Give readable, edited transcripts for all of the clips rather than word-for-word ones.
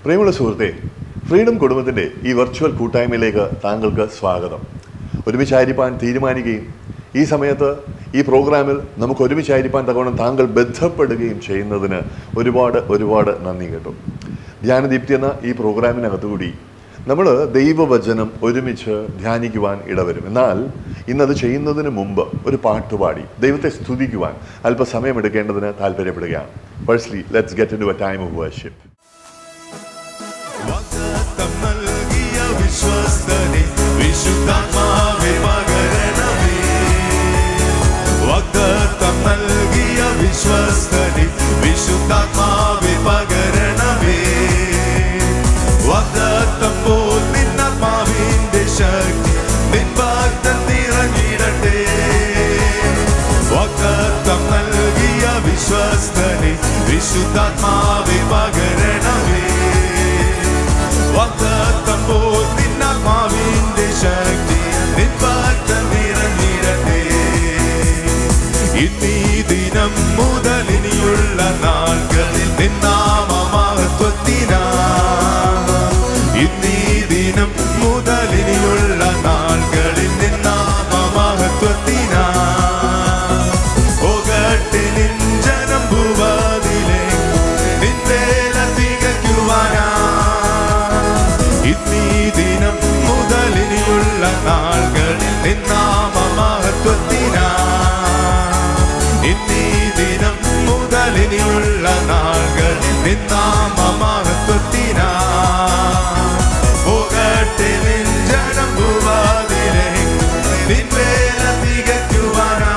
പ്രിയമുള്ള സുഹൃത്തെ, ഫ്രീഡം കുടുംബത്തിൻ്റെ ഈ വെർച്വൽ കൂട്ടായ്മയിലേക്ക് താങ്കൾക്ക് സ്വാഗതം. ഒരുമിച്ചായിരിക്കാൻ തീരുമാനിക്കുകയും ഈ സമയത്ത് ഈ പ്രോഗ്രാമിൽ നമുക്ക് ഒരുമിച്ചായിരിക്കാൻ തക്കവണ്ണം താങ്കൾ ബന്ധപ്പെടുകയും ചെയ്യുന്നതിന് ഒരുപാട് നന്ദി കേട്ടോ. ധ്യാനദീപ്തി എന്ന ഈ പ്രോഗ്രാമിനകത്തുകൂടി നമ്മൾ ദൈവവചനം ഒരുമിച്ച് ധ്യാനിക്കുവാൻ ഇടവരും. എന്നാൽ ഇന്നത് ചെയ്യുന്നതിന് മുമ്പ് ഒരു പാട്ടുപാടി ദൈവത്തെ സ്തുതിക്കുവാൻ അല്പസമയം എടുക്കേണ്ടതിന് താല്പര്യപ്പെടുകയാണ്. Firstly let's get into a time of worship. വിശുദ്ധാത്മാവേ പകരണമേ, വാഗ്ദത്തം പോൽ നിന്നാത്മാവിന്റെ ശക്തി നിൻ ഭക്തൻ നിറഞ്ഞിടട്ടെ. ഇന്നീ ദിനം മുതൽ ഇനിയുള്ള നാളുകളിൽ നിൻ നാമമഹത്വത്തിനാ, ഇന്നീ ദിനം മുതൽ ഇനിയുള്ള നാളുകളിൽ നിൻ നാമമഹത്വത്തിനാ. നാളുകളിൽ നിന്നാമഹത്വത്തിനാ, ഇന്നീ ദിനം മുതൽ ഇനിയുള്ള നാളുകളിൽ നിന്നാമഹത്വത്തിനാ. പോകട്ടെ നിൻ ജനം ഭൂവാതിലേക്ക് നിൻ വേല തികയ്ക്കുവാനാ.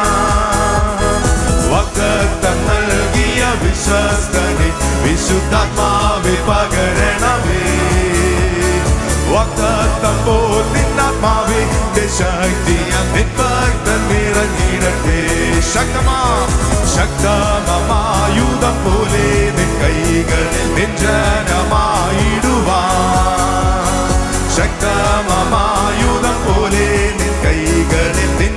വാഗ്ദത്തം നൽകിയ വിശ്വസ്തനെ വിശുദ്ധാത്മാവേ പകരണമേ, വാഗ്ദത്തം പോൽ നിന്നാത്മാവിന്റെ ശക്തിയാൽ നിൻ ഭക്തൻ നിറഞ്ഞിടട്ടെ. ശക്തമായുധം പോലെ നിൻ കൈകളിൽ നിൻ ജനമായിടുവാൻ, ശക്തമായുധം പോലെ നിൻ കൈകളിൽ നിൻ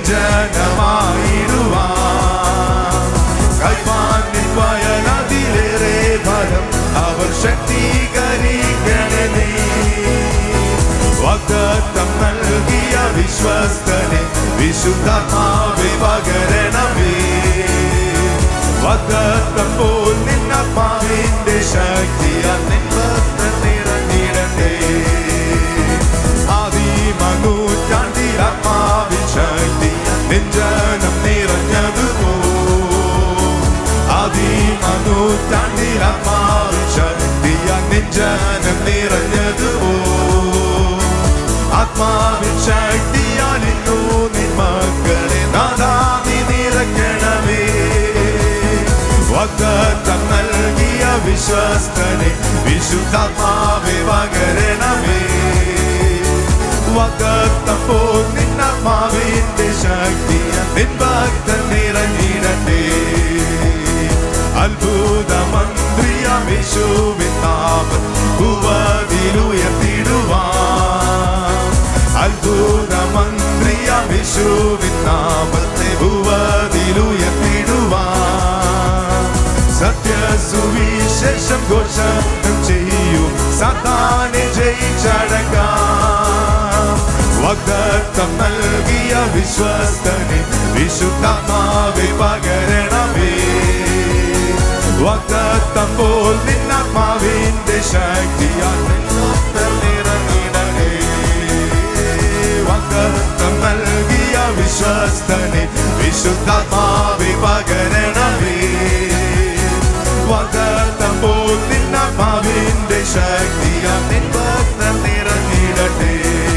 ജനമായിടുവാൻ. കൈപ്പാൻ നിൻ വയലതിലേറെ ഫലം അവർ ശക്തീകരിക്കണേ നീ. വാഗ്ദത്തം നൽകിയ വിശ്വസ്തനെ വിശുദ്ധാത്മാവേ പകരണമേ, വാഗ്ദത്തം പോൽ നിന്നാത്മാവിന്റെ ശക്തിയാൽ നിൻ ഭക്തൻ നിറഞ്ഞിടട്ടെ. ആദിമനൂറ്റാണ്ടിൽ ആത്മാവിൻ ശക്തിയാൽ നിൻ ജനം നിറഞ്ഞതുപോ, ആദിമനൂറ്റാണ്ടിൽ ആത്മാവിൻ ശക്തിയാൽ നിൻ ജനം നിറഞ്ഞതുപോ. ആത്മാവിൻ ശക്തിയാൽ ഇന്നു നിൻ മക്കളെ നാഥാ നീ നിറയ്ക്കണമേ. വാഗ്ദത്തം നൽകിയ വിശ്വസ്തനെ വിശുദ്ധാത്മാവേ പകരണമേ, വാഗ്ദത്തം പോൽ നിന്നാത്മാവിന്റെ ശക്തിയാൽ നിൻ ഭക്തൻ നിറഞ്ഞിടട്ടെ. അത്ഭുതമന്ത്രിയാം യേശുവിൻ നാമം ഭൂവതിലുയർത്തിടുവാൻ, അത്ഭുതമന്ത്രിയാം യേശുവിൻ നാമത്തെ ഭൂവതിലുയർത്തിടുവാൻ. സത്യസുവിശേഷം ഘോഷണം ചെയ്യും സാത്താനെ ജയിച്ചടക്കാം. വാഗ്ദത്തം നൽകിയ വിശ്വസ്തനെ വിശുദ്ധാത്മാവേ പകരണമേ, വാഗ്ദത്തം പോൽ നിന്നാത്മാവിന്റെ ശക്തിയാൽ നിൻ ഭക്തൻ നിറഞ്ഞിടട്ടെ. വാഗ്ദത്തം നൽകിയ വിശ്വസ്തനെ വിശുദ്ധാത്മാവേ പകരണമേ, വാഗ്ദത്തം പോൽ നിന്നാത്മാവിന്റെ ശക്തിയാൽ നിൻ ഭക്തൻ നിറഞ്ഞിടട്ടെ.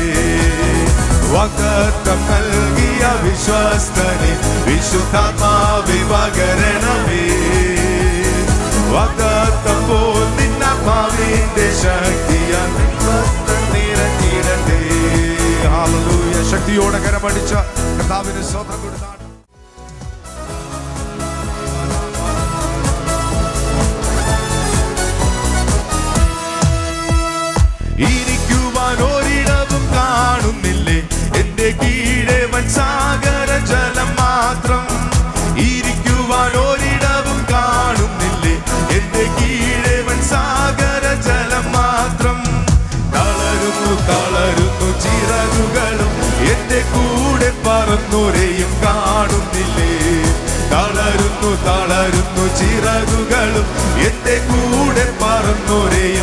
വാഗ്ദത്തം നൽകിയ വിശ്വസ്തനെ വിശുദ്ധാത്മാവേ പകരണമേ, വാഗ്ദത്തം പോൽ നിന്നാത്മാവിന്റെ ശക്തിയാൽ നിൻ ഭക്തൻ നിറഞ്ഞിടട്ടെ. ഹല്ലേലൂയ. ശക്തിയോടെ കരമടിച്ച കർത്താവിന് സ്തോത്രം കൊടുത്താൽ ഇരിക്കുവാൻ ഒരിടവും കാണുന്നില്ലേ, എന്റെ കീഴെ വൻസാഗര ജലം മാത്രം. ഇരിക്കുവാൻ ഒരിടവും കാണുന്നില്ലേ, എന്റെ കീഴെ വൻസാഗര ജലം മാത്രം. പറന്നോരെയും കാണുന്നില്ലേ? തളരുന്നു തളരുന്നു ചിറകുകളും എന്റെ കൂടെ പറന്നോരെയും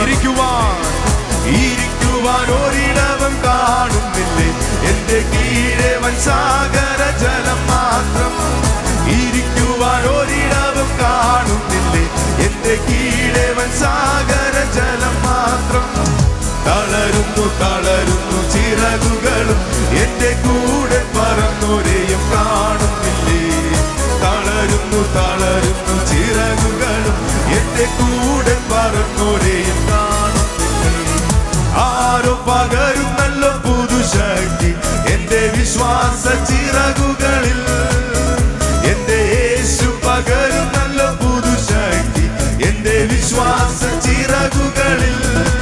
ഇരിക്കുവാൻ ഒരിടവും കാണുന്നില്ലേ? എന്റെ കീഴെ വൻസാഗര ജലം മാത്രം. ഇരിക്കുവാൻ ഒരിടവും കാണുന്നില്ലേ? എന്റെ കീഴെ വൻസാഗര ജലം മാത്രം. തളരുന്നു തളരുന്നു ചിറകുകളും എന്റെ കൂടെ പറന്നോരെയും കാണുന്നില്ലേ? തളരുന്നു തളരുന്നു ചിറകുകളും എന്റെ കൂടെ പറന്നോരെയും കാണുന്നില്ലേ? ആരോ പകരുന്നല്ലോ പുതുശക്തി എന്റെ വിശ്വാസ ചിറകുകളിൽ. എന്റെ യേശു പകരുന്നല്ലോ പുതുശക്തി എന്റെ വിശ്വാസ ചിറകുകളിൽ.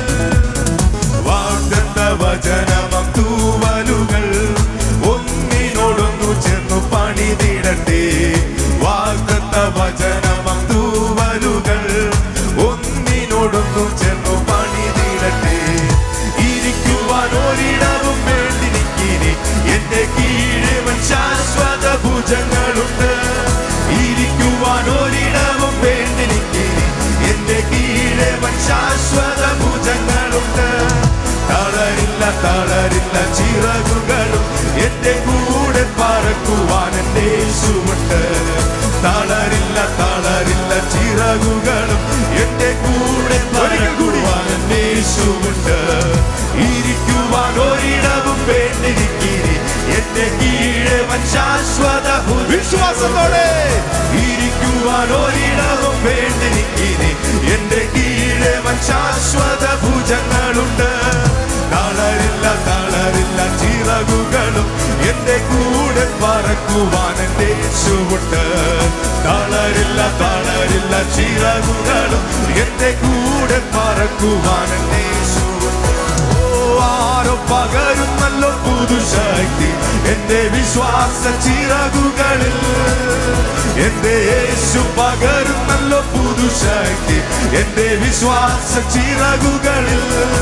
വാഗ്ദത്ത വചനമം തൂവലുകൾ ഒന്നിനോടൊന്നു ചേർന്നു പണിതിടട്ടെ. വാഗ്ദത്ത വചനമം തൂവലുകൾ ഒന്നിനോടൊന്നു ചേർന്നു പണിതിടട്ടെ. ഇരിക്കുവാൻ ഒരിടവും വേണ്ടിരിക്കിനി എന്റെ കീഴവൻ ശാശ്വത ഭുജങ്ങളുണ്ട്. ഇരിക്കുവാൻ ഒരിടവും വേണ്ടിരിക്കിനി എന്റെ കീഴവൻ ശാശ്വത ഭുജങ്ങളുണ്ട്. തളരില്ല തളരില്ല ചിറകുകളും എന്റെ കൂടെ പറക്കുവാൻ എന്റെ യേശുവുണ്ട്. തളരില്ല തളരില്ല ചിറകുകളും എന്റെ കൂടെ പറക്കുവാൻ എന്റെ യേശുവുണ്ട്. ഇരിക്കുവാൻ ഒരിടവും വേണ്ടിരിക്കിനി എന്റെ കീഴവൻ ശാശ്വത വിശ്വാസത്തോടെ. ഇരിക്കുവാൻ ഒരിടവും വേണ്ടിരിക്കിനി എന്റെ കീഴവൻ ശാശ്വത ഭുജങ്ങളുണ്ട്. തളരില്ല തളരില്ല ചിറകുകളും എന്റെ കൂടെ പറക്കുവാൻ എന്റെ യേശുവുണ്ട്. തളരില്ല തളരില്ല ചിറകുകളും എന്റെ കൂടെ പറക്കുവാൻ എന്റെ യേശുവുണ്ട്. ആരോ പകരുന്നല്ലോ പുതുശക്തി എന്റെ വിശ്വാസ ചിറകുകളിൽ. എന്റെ യേശു പകരുന്നല്ലോ പുതുശക്തി എന്റെ വിശ്വാസ ചിറകുകളിൽ.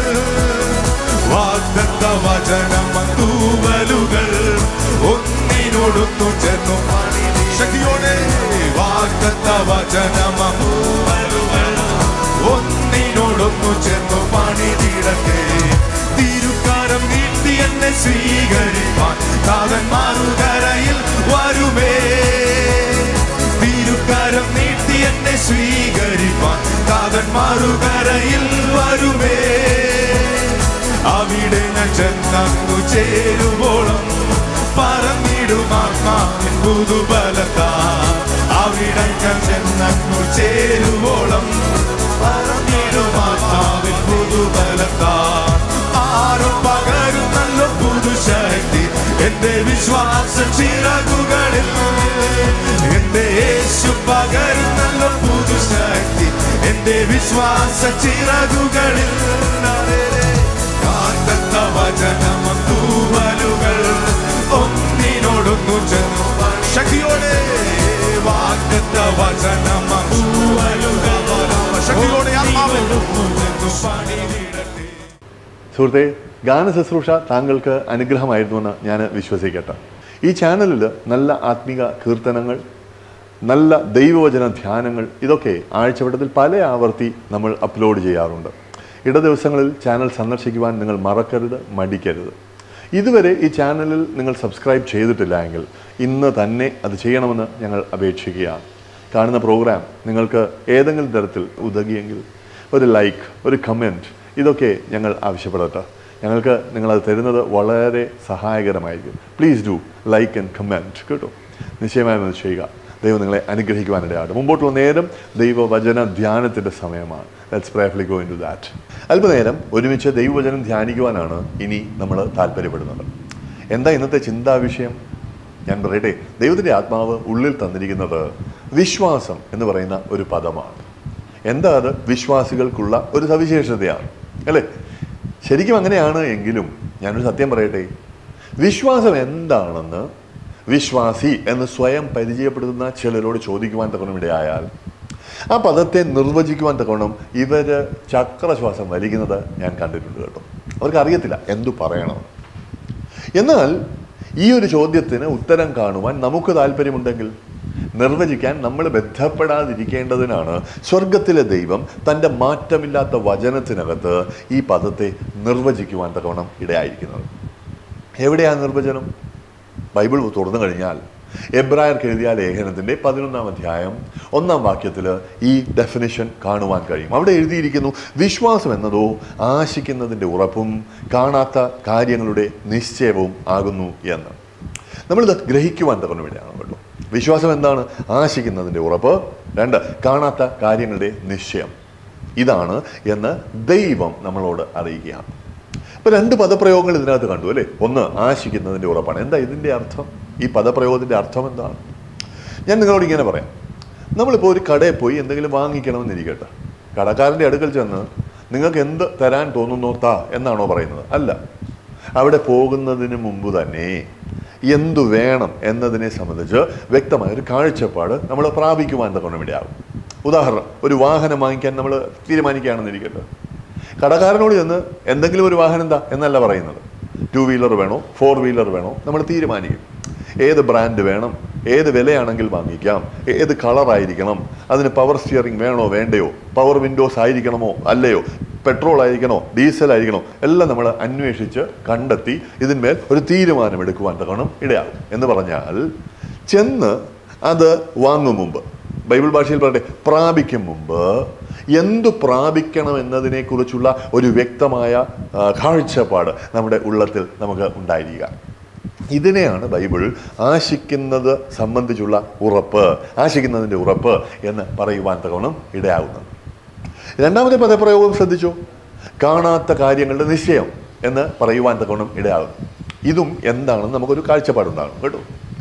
വാഗ്ദത്ത വചനം തൂവലുകൾ ഒന്നിനോടൊന്നു ചേർന്നു ശക്തിയോടെ. വാഗ്ദത്ത വചനം തൂവലുകൾ ഒന്നിനോടൊന്നു ചേർന്നു പണിതിടട്ടെ. തിരുക്കരം നീട്ടി എന്നെ സ്വീകരിപ്പാൻ താതന്മാരുകരയിൽ വരുമേ. തിരുക്കരം നീട്ടി എന്നെ സ്വീകരിപ്പാൻ താതന്മാരുകരയിൽ വരുമേ. അവിടെ ഞാൻ ചെന്നു ചേരുവോളം പറന്നിടുമാത്മാവിൻ പുതുബലത്താ. അവിടെ ഞാൻ ചെന്നു ചേരുവോളം പറന്നിടുമാത്മാവിൻ പുതുബലത്താ. ആരോ പകരുന്നല്ലോ പുതുശക്തി എന്റെ വിശ്വാസ ചിറകുകളിൽ. എന്റെ യേശു പകരുന്നല്ലോ പുതുശക്തി എന്റെ വിശ്വാസ ചിറകുകളിൽ. വാഗ്ദത്ത വചനം തൂവലുകൾ ഒന്നിനോടൊന്നു ചേർന്നു ശക്തിയോടെ. വാഗ്ദത്ത വചനം തൂവലുകൾ ശക്തിയോടെ പണിതിടട്ടെ. സുഹൃത്തെ, ഗാന ശുശ്രൂഷ താങ്കൾക്ക് അനുഗ്രഹമായിരുന്നുവെന്ന് ഞാൻ വിശ്വസിക്കട്ടെ. ഈ ചാനലിൽ നല്ല ആത്മീക കീർത്തനങ്ങൾ, നല്ല ദൈവവചന ധ്യാനങ്ങൾ, ഇതൊക്കെ ആഴ്ചവട്ടത്തിൽ പല ആവർത്തി നമ്മൾ അപ്ലോഡ് ചെയ്യാറുണ്ട്. ഇട ദിവസങ്ങളിൽ ചാനൽ സന്ദർശിക്കുവാൻ നിങ്ങൾ മറക്കരുത്, മടിക്കരുത്. ഇതുവരെ ഈ ചാനലിൽ നിങ്ങൾ സബ്സ്ക്രൈബ് ചെയ്തിട്ടില്ല എങ്കിൽ ഇന്ന് തന്നെ അത് ചെയ്യണമെന്ന് ഞങ്ങൾ അപേക്ഷിക്കുകയാണ്. കാണുന്ന പ്രോഗ്രാം നിങ്ങൾക്ക് ഏതെങ്കിലും തരത്തിൽ ഉതകിയെങ്കിൽ ഒരു ലൈക്ക്, ഒരു കമൻറ്റ്, ഇതൊക്കെ ഞങ്ങൾ ആവശ്യപ്പെടട്ടെ. ഞങ്ങൾക്ക് നിങ്ങളത് തരുന്നത് വളരെ സഹായകരമായിരിക്കും. Please do like and comment കേട്ടോ. നിശ്ചയമായും അത് ചെയ്യുക. ദൈവം നിങ്ങളെ അനുഗ്രഹിക്കുവാനിടയാകട്ടെ. മുമ്പോട്ടുള്ള നേരം ദൈവവചന ധ്യാനത്തിൻ്റെ സമയമാണ്. Let's prayerfully go into that. അല്പനേരം ഒരുമിച്ച് ദൈവവചനം ധ്യാനിക്കുവാനാണ് ഇനി നമ്മൾ താല്പര്യപ്പെടുന്നത്. എന്താ ഇന്നത്തെ ചിന്താവിഷയം? ഞാൻ പറയട്ടെ, ദൈവത്തിൻ്റെ ആത്മാവ് ഉള്ളിൽ തന്നിരിക്കുന്നത് വിശ്വാസം എന്ന് പറയുന്ന ഒരു പദമാണ്. എന്താ അത്? വിശ്വാസികൾക്കുള്ള ഒരു സവിശേഷതയാണ്, അല്ലേ? ശരിക്കും അങ്ങനെയാണ് എങ്കിലും ഞാനൊരു സത്യം പറയട്ടെ, വിശ്വാസം എന്താണെന്ന് വിശ്വാസി എന്ന് സ്വയം പരിചയപ്പെടുത്തുന്ന ചിലരോട് ചോദിക്കുവാൻ തക്കോണം ഇടയായാൽ ആ പദത്തെ നിർവചിക്കുവാൻ തക്കോണം ഇവർ ചക്രശ്വാസം വലിക്കുന്നത് ഞാൻ കണ്ടിട്ടുണ്ട് കേട്ടോ. അവർക്ക് അറിയത്തില്ല എന്തു പറയണം. എന്നാൽ ഈ ഒരു ചോദ്യത്തിന് ഉത്തരം കാണുവാൻ നമുക്ക് താല്പര്യമുണ്ടെങ്കിൽ നിർവചിക്കാൻ നമ്മൾ ബന്ധപ്പെടാതിരിക്കേണ്ടതിനാണ് സ്വർഗത്തിലെ ദൈവം തൻ്റെ മാറ്റമില്ലാത്ത വചനത്തിനകത്ത് ഈ പദത്തെ നിർവചിക്കുവാൻ തക്കവണ്ണം ഇടയായിരിക്കുന്നത്. എവിടെയാണ് നിർവചനം? ബൈബിൾ തുറന്നു കഴിഞ്ഞാൽ എബ്രായർക്ക് എഴുതിയ ലേഖനത്തിൻ്റെ 11-ാം അധ്യായം 1-ാം വാക്യത്തിൽ ഈ ഡെഫിനിഷൻ കാണുവാൻ കഴിയും. അവിടെ എഴുതിയിരിക്കുന്നു, വിശ്വാസം എന്നതോ ആശിക്കുന്നതിൻ്റെ ഉറപ്പും കാണാത്ത കാര്യങ്ങളുടെ നിശ്ചയവും ആകുന്നു എന്ന്. നമ്മളിത് ഗ്രഹിക്കുവാൻ തക്കണം ഇവിടെയാണ് കേട്ടോ. വിശ്വാസം എന്താണ്? ആശിക്കുന്നതിൻ്റെ ഉറപ്പ്. 2, കാണാത്ത കാര്യങ്ങളുടെ നിശ്ചയം. ഇതാണ് എന്ന് ദൈവം നമ്മളോട് അറിയിക്കുകയാണ്. ഇപ്പം 2 പദപ്രയോഗങ്ങൾ ഇതിനകത്ത് കണ്ടു അല്ലേ. 1, ആശിക്കുന്നതിൻ്റെ ഉറപ്പാണ്. എന്താ ഇതിൻ്റെ അർത്ഥം? ഈ പദപ്രയോഗത്തിൻ്റെ അർത്ഥം എന്താണ്? ഞാൻ നിങ്ങളോട് ഇങ്ങനെ പറയാം. നമ്മളിപ്പോൾ ഒരു കടയിൽ പോയി എന്തെങ്കിലും വാങ്ങിക്കണമെന്നിരിക്കട്ടെ. കടക്കാരൻ്റെ അടുക്കൽ ചെന്ന് നിങ്ങൾക്ക് എന്ത് തരാൻ തോന്നുന്നോ താ എന്നാണോ പറയുന്നത്? അല്ല. അവിടെ പോകുന്നതിന് മുമ്പ് തന്നെ എന്തു വേണം എന്നതിനെ സംബന്ധിച്ച് വ്യക്തമായൊരു കാഴ്ചപ്പാട് നമ്മൾ പ്രാപിക്കുവാൻ തക്കണം ഇടയാകും. ഉദാഹരണം, ഒരു വാഹനം വാങ്ങിക്കാൻ നമ്മൾ തീരുമാനിക്കുകയാണെന്നിരിക്കട്ടെ. കടക്കാരനോട് ചെന്ന് എന്തെങ്കിലും ഒരു വാഹനം എന്താ എന്നല്ല പറയുന്നത്. 2 വീലർ വേണോ 4 വീലർ വേണോ നമ്മൾ തീരുമാനിക്കും. ഏത് ബ്രാൻഡ് വേണം, ഏത് വിലയാണെങ്കിൽ വാങ്ങിക്കാം, ഏത് കളറായിരിക്കണം, അതിന് പവർ സ്റ്റിയറിംഗ് വേണോ വേണ്ടയോ, പവർ വിൻഡോസ് ആയിരിക്കണമോ അല്ലയോ, പെട്രോൾ ആയിരിക്കണോ ഡീസൽ ആയിരിക്കണോ, എല്ലാം നമ്മൾ അന്വേഷിച്ച് കണ്ടെത്തി ഇതിന്മേൽ ഒരു തീരുമാനമെടുക്കുവാൻ തക്കണം ഇടയാകും. എന്ന് പറഞ്ഞാൽ ചെന്ന് അത് വാങ്ങും മുമ്പ്, ബൈബിൾ ഭാഷയിൽ പറയട്ടെ, പ്രാപിക്കും മുമ്പ് എന്തു പ്രാപിക്കണം എന്നതിനെക്കുറിച്ചുള്ള ഒരു വ്യക്തമായ കാഴ്ചപ്പാട് നമ്മുടെ ഉള്ളത്തിൽ നമുക്ക് ഉണ്ടായിരിക്കുക. ഇതിനെയാണ് ബൈബിൾ ആശിക്കുന്നത് സംബന്ധിച്ചുള്ള ഉറപ്പ്, ആശിക്കുന്നതിൻ്റെ ഉറപ്പ് എന്ന് പറയുവാൻ തക്കവണ്ണം ഇടയാകുന്നത്. 2-ാമത്തെ പദപ്രയോഗം ശ്രദ്ധിച്ചു, കാണാത്ത കാര്യങ്ങളുടെ നിശ്ചയം എന്ന് പറയുവാൻ തക്കവണ്ണം ഇടയാകും. ഇതും എന്താണെന്ന് നമുക്കൊരു കാഴ്ചപ്പാടുണ്ടാകും കേട്ടോ.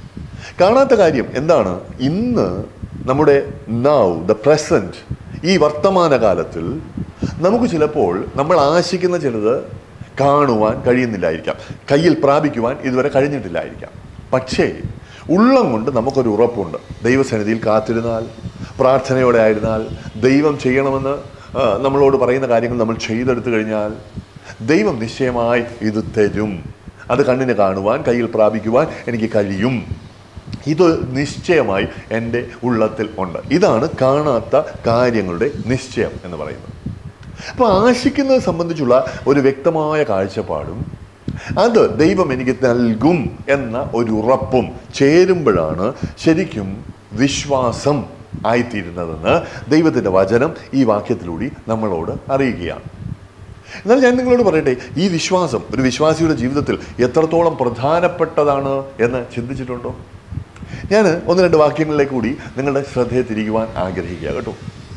കാണാത്ത കാര്യം എന്താണ്? ഇന്ന് നമ്മുടെ നൗ ദ പ്രസൻറ്റ്, ഈ വർത്തമാനകാലത്തിൽ നമുക്ക് ചിലപ്പോൾ നമ്മൾ ആശിക്കുന്ന ചിലത് കാണുവാൻ കഴിയുന്നില്ലായിരിക്കാം, കയ്യിൽ പ്രാപിക്കുവാൻ ഇതുവരെ കഴിഞ്ഞിട്ടില്ലായിരിക്കാം. പക്ഷേ ഉള്ളം കൊണ്ട് നമുക്കൊരു ഉറപ്പുണ്ട്. ദൈവസന്നിധിയിൽ കാത്തിരുന്നാൽ, പ്രാർത്ഥനയോടെ ആയിരുന്നാൽ, ദൈവം ചെയ്യണമെന്ന് നമ്മളോട് പറയുന്ന കാര്യങ്ങൾ നമ്മൾ ചെയ്തെടുത്തു കഴിഞ്ഞാൽ ദൈവം നിശ്ചയമായി ഇത് തരും. അത് കണ്ണിന് കാണുവാൻ, കയ്യിൽ പ്രാപിക്കുവാൻ എനിക്ക് കഴിയും. ഇത് നിശ്ചയമായി എൻ്റെ ഉള്ളത്തിൽ ഉണ്ട്. ഇതാണ് കാണാത്ത കാര്യങ്ങളുടെ നിശ്ചയം എന്ന് പറയുന്നത്. അപ്പോൾ ആശിക്കുന്നത് സംബന്ധിച്ചുള്ള ഒരു വ്യക്തമായ കാഴ്ചപ്പാടും അത് ദൈവം എനിക്ക് നൽകും എന്ന ഒരു ഉറപ്പും ചേരുമ്പോഴാണ് ശരിക്കും വിശ്വാസം ആയിത്തീരുന്നതെന്ന് ദൈവത്തിൻ്റെ വചനം ഈ വാക്യത്തിലൂടെ നമ്മളോട് അറിയുകയാണ്. എന്നാൽ ഞാൻ നിങ്ങളോട് പറയട്ടെ, ഈ വിശ്വാസം ഒരു വിശ്വാസിയുടെ ജീവിതത്തിൽ എത്രത്തോളം പ്രധാനപ്പെട്ടതാണ് എന്ന് ചിന്തിച്ചിട്ടുണ്ടോ? ഞാൻ 1-2 വാക്യങ്ങളിലേക്ക് കൂടി നിങ്ങളുടെ ശ്രദ്ധയെ തിരികുവാൻ ആഗ്രഹിക്കുക കേട്ടോ.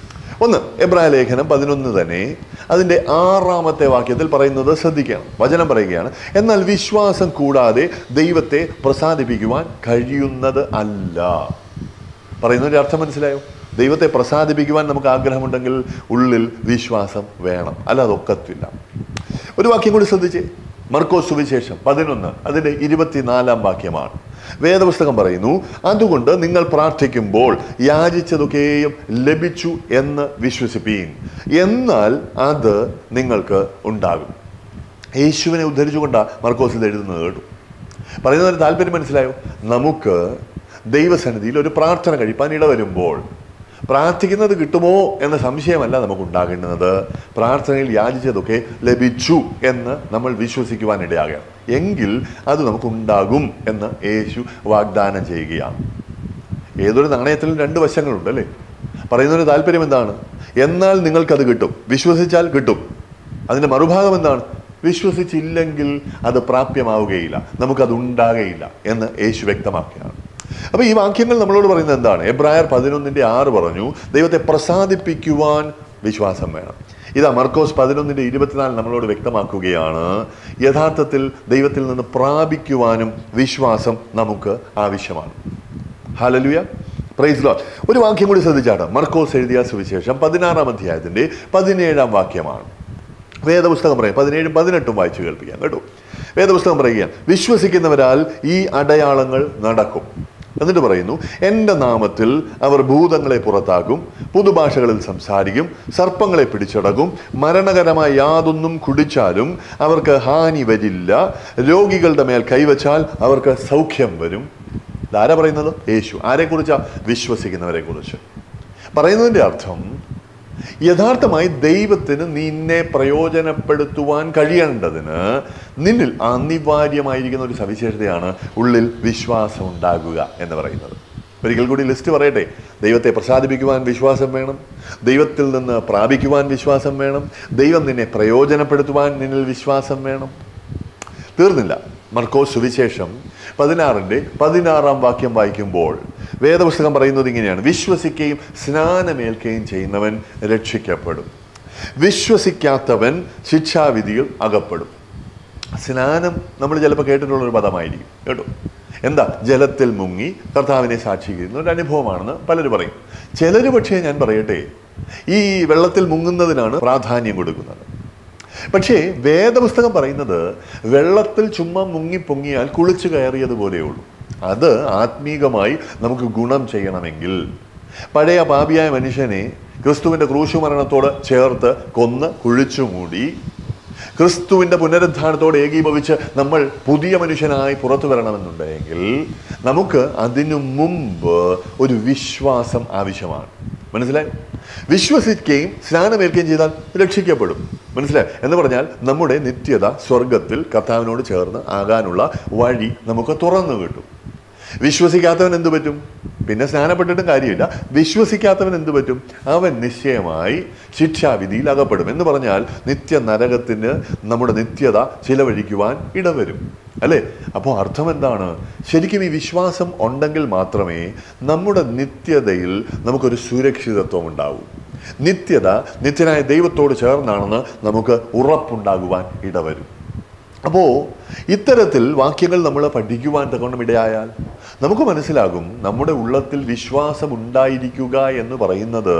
1, എബ്രായ ലേഖനം 11 തന്നെ അതിൻ്റെ 6-ാമത്തെ വാക്യത്തിൽ പറയുന്നത് ശ്രദ്ധിക്കണം. വചനം പറയുകയാണ്, എന്നാൽ വിശ്വാസം കൂടാതെ ദൈവത്തെ പ്രസാദിപ്പിക്കുവാൻ കഴിയുന്നത് അല്ല. പറയുന്നതിൻ്റെ അർത്ഥം മനസ്സിലായോ? ദൈവത്തെ പ്രസാദിപ്പിക്കുവാൻ നമുക്ക് ആഗ്രഹമുണ്ടെങ്കിൽ ഉള്ളിൽ വിശ്വാസം വേണം, അല്ലാതെ ഒക്കത്തില്ല. ഒരു വാക്യം കൂടി ശ്രദ്ധിച്ചേ. മർക്കോസ് സുവിശേഷം 11 അതിൻ്റെ 24-ാം വാക്യമാണ്. വേദപുസ്തകം പറയുന്നു, അതുകൊണ്ട് നിങ്ങൾ പ്രാർത്ഥിക്കുമ്പോൾ യാചിച്ചതൊക്കെയും ലഭിച്ചു എന്ന് വിശ്വസിപ്പീൻ, എന്നാൽ അത് നിങ്ങൾക്ക് ഉണ്ടാകും. യേശുവിനെ ഉദ്ധരിച്ചുകൊണ്ടാണ് മർക്കോസ് ഇത് എഴുതുന്നത് കേട്ടു. പറയുന്നതിന് താല്പര്യം മനസ്സിലായോ? നമുക്ക് ദൈവസന്നിധിയിൽ ഒരു പ്രാർത്ഥന കഴിപ്പാൻ ഇടവരുമ്പോൾ പ്രാർത്ഥിക്കുന്നത് കിട്ടുമോ എന്ന സംശയമല്ല നമുക്കുണ്ടാകേണ്ടുന്നത്. പ്രാർത്ഥനയിൽ യാചിച്ചതൊക്കെ ലഭിച്ചു എന്ന് നമ്മൾ വിശ്വസിക്കുവാൻ ഇടയാകണം. എങ്കിൽ അത് നമുക്കുണ്ടാകും എന്ന് യേശു വാഗ്ദാനം ചെയ്യുകയാണ്. ഏതൊരു നാണയത്തിലും 2 വശങ്ങളുണ്ട് അല്ലേ? പറയുന്നതിന് താല്പര്യം എന്താണ്? എന്നാൽ നിങ്ങൾക്കത് കിട്ടും, വിശ്വസിച്ചാൽ കിട്ടും. അതിൻ്റെ മറുഭാഗം എന്താണ്? വിശ്വസിച്ചില്ലെങ്കിൽ അത് പ്രാപ്യമാവുകയില്ല, നമുക്കത് ഉണ്ടാകുകയില്ല എന്ന് യേശു വ്യക്തമാക്കുകയാണ്. അപ്പോൾ ഈ വാക്യങ്ങൾ നമ്മളോട് പറയുന്നത് എന്താണ്? എബ്രായർ 11:6 പറഞ്ഞു, ദൈവത്തെ പ്രസാദിപ്പിക്കുവാൻ വിശ്വാസം വേണം. ഇതാ മർക്കോസ് 11:24 നമ്മളോട് വ്യക്തമാക്കുകയാണ്, യഥാർത്ഥത്തിൽ ദൈവത്തിൽ നിന്ന് പ്രാപിക്കുവാനും വിശ്വാസം നമുക്ക് ആവശ്യമാണ്. Hallelujah, praise lord. ഒരു വാക്യം കൂടി ശ്രദ്ധിച്ചാണ്. മർക്കോസ് എഴുതിയ സുവിശേഷം 16-ാം അധ്യായത്തിൻ്റെ 17-ാം വാക്യമാണ്. വേദപുസ്തകം പറയും, 17ഉം 18ഉം വായിച്ചു കേൾപ്പിക്കാം കേട്ടോ. വേദപുസ്തകം പറയുകയാണ്, വിശ്വസിക്കുന്നവരാൽ ഈ അടയാളങ്ങൾ നടക്കും. എന്നിട്ട് പറയുന്നു, എൻ്റെ നാമത്തിൽ അവർ ഭൂതങ്ങളെ പുറത്താക്കും, പുതുഭാഷകളിൽ സംസാരിക്കും, സർപ്പങ്ങളെ പിടിച്ചടക്കും, മരണകരമായ യാതൊന്നും കുടിച്ചാലും അവർക്ക് ഹാനി വരില്ല, രോഗികളുടെ മേൽ കൈവച്ചാൽ അവർക്ക് സൗഖ്യം വരും. ഇതാരാ പറയുന്നത്? യേശു. ആരെക്കുറിച്ചാ? വിശ്വസിക്കുന്നവരെ കുറിച്ച്. പറയുന്നതിൻ്റെ അർത്ഥം, യഥാർത്ഥമായി ദൈവത്തിന് നിന്നെ പ്രയോജനപ്പെടുത്തുവാൻ കഴിയേണ്ടതിന് നിന്നിൽ അനിവാര്യമായിരിക്കുന്ന ഒരു സവിശേഷതയാണ് ഉള്ളിൽ വിശ്വാസം ഉണ്ടാകുക എന്ന് പറയുന്നത്. ഒരിക്കൽ കൂടി ലിസ്റ്റ് പറയട്ടെ. ദൈവത്തെ പ്രസാദിപ്പിക്കുവാൻ വിശ്വാസം വേണം, ദൈവത്തിൽ നിന്ന് പ്രാപിക്കുവാൻ വിശ്വാസം വേണം, ദൈവം നിന്നെ പ്രയോജനപ്പെടുത്തുവാൻ നിന്നിൽ വിശ്വാസം വേണം. തീർന്നില്ല. മർക്കോസ് സുവിശേഷം 16 വാക്യം വായിക്കുമ്പോൾ വേദപുസ്തകം പറയുന്നത് ഇങ്ങനെയാണ്: വിശ്വസിക്കുകയും സ്നാനമേൽക്കുകയും ചെയ്യുന്നവൻ രക്ഷിക്കപ്പെടും, വിശ്വസിക്കാത്തവൻ ശിക്ഷാവിധിയിൽ അകപ്പെടും. സ്നാനം നമ്മൾ ചിലപ്പോൾ കേട്ടിട്ടുള്ളൊരു പദമായിരിക്കും കേട്ടോ. എന്താ? ജലത്തിൽ മുങ്ങി കർത്താവിനെ സാക്ഷീകരിക്കുന്ന ഒരു അനുഭവമാണെന്ന് പലരും പറയും. ചിലർ പക്ഷേ, ഞാൻ പറയട്ടെ, ഈ വെള്ളത്തിൽ മുങ്ങുന്നതിനാണ് പ്രാധാന്യം കൊടുക്കുന്നത്. പക്ഷേ വേദപുസ്തകം പറയുന്നത് വെള്ളത്തിൽ ചുമ്മാ മുങ്ങിപ്പൊങ്ങിയാൽ കുളിച്ചു കയറിയതുപോലെയുള്ളൂ. അത് ആത്മീകമായി നമുക്ക് ഗുണം ചെയ്യണമെങ്കിൽ പഴയ പാപിയായ മനുഷ്യനെ ക്രിസ്തുവിൻ്റെ ക്രൂശുമരണത്തോട് ചേർത്ത് കൊന്ന് കുഴിച്ചുമൂടി ക്രിസ്തുവിൻ്റെ പുനരുദ്ധാനത്തോട് ഏകീഭവിച്ച് നമ്മൾ പുതിയ മനുഷ്യനായി പുറത്തു വരണമെന്നുണ്ടെങ്കിൽ നമുക്ക് അതിനു മുമ്പ് ഒരു വിശ്വാസം ആവശ്യമാണ്. മനസ്സിലായി? വിശ്വസിക്കുകയും സ്നാനമേൽക്കുകയും ചെയ്താൽ രക്ഷിക്കപ്പെടും. മനസ്സിലായി? എന്ന് പറഞ്ഞാൽ നമ്മുടെ നിത്യത സ്വർഗത്തിൽ കർത്താവിനോട് ചേർന്ന് ആകാനുള്ള വഴി നമുക്ക് തുറന്നു കിട്ടും. വിശ്വസിക്കാത്തവൻ എന്തു പറ്റും? പിന്നെ സ്നാനപ്പെട്ടിട്ടും കാര്യമില്ല. വിശ്വസിക്കാത്തവൻ എന്തു പറ്റും? അവൻ നിശ്ചയമായി ശിക്ഷാവിധിയിൽ അകപ്പെടും. എന്ന് പറഞ്ഞാൽ നിത്യ നരകത്തിന് നമ്മുടെ നിത്യത ചിലവഴിക്കുവാൻ ഇടവരും. അല്ലേ? അപ്പോൾ അർത്ഥം എന്താണ്? ശരിക്കും ഈ വിശ്വാസം ഉണ്ടെങ്കിൽ മാത്രമേ നമ്മുടെ നിത്യതയിൽ നമുക്കൊരു സുരക്ഷിതത്വം ഉണ്ടാവൂ. നിത്യത നിത്യനായ ദൈവത്തോട് ചേർന്നാണെന്ന് നമുക്ക് ഉറപ്പുണ്ടാകുവാൻ ഇടവരും. അപ്പോൾ ഇത്തരത്തിൽ വാക്യങ്ങൾ നമ്മൾ പഠിക്കുവാൻ തക്കൊണ്ട് ഇടയായാൽ നമുക്ക് മനസ്സിലാകും, നമ്മുടെ ഉള്ളത്തിൽ വിശ്വാസം ഉണ്ടായിരിക്കുക എന്ന് പറയുന്നത്